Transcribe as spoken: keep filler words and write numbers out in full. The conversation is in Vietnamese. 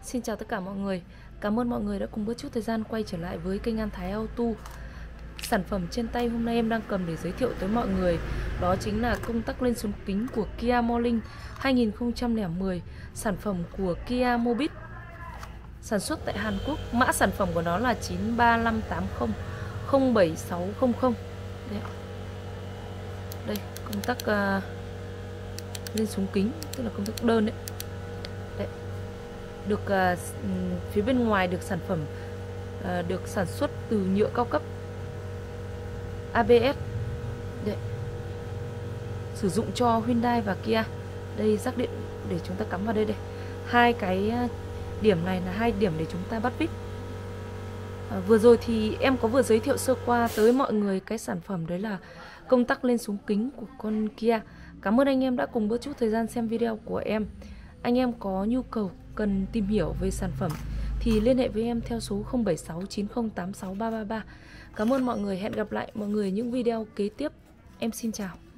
Xin chào tất cả mọi người. Cảm ơn mọi người đã cùng bớt chút thời gian quay trở lại với kênh An Thái Auto. Sản phẩm trên tay hôm nay em đang cầm để giới thiệu tới mọi người đó chính là công tắc lên xuống kính của Kia Morning hai nghìn không trăm lẻ mười, sản phẩm của Kia Mobis, sản xuất tại Hàn Quốc. Mã sản phẩm của nó là chín ba năm tám không không bảy sáu không không. Đây, đây công tắc uh, lên xuống kính, tức là công tắc đơn đấy. Đấy. Được uh, phía bên ngoài được sản phẩm uh, được sản xuất từ nhựa cao cấp a bê ét. Đấy. Sử dụng cho Hyundai và Kia. Đây rắc điện để chúng ta cắm vào đây đây. Hai cái điểm này là hai điểm để chúng ta bắt vít. À, vừa rồi thì em có vừa giới thiệu sơ qua tới mọi người cái sản phẩm đấy là công tắc lên xuống kính của con Kia. Cảm ơn anh em đã cùng bớt chút thời gian xem video của em. Anh em có nhu cầu cần tìm hiểu về sản phẩm thì liên hệ với em theo số không bảy sáu chín không tám sáu ba ba ba. Cảm ơn mọi người, hẹn gặp lại mọi người những video kế tiếp. Em xin chào.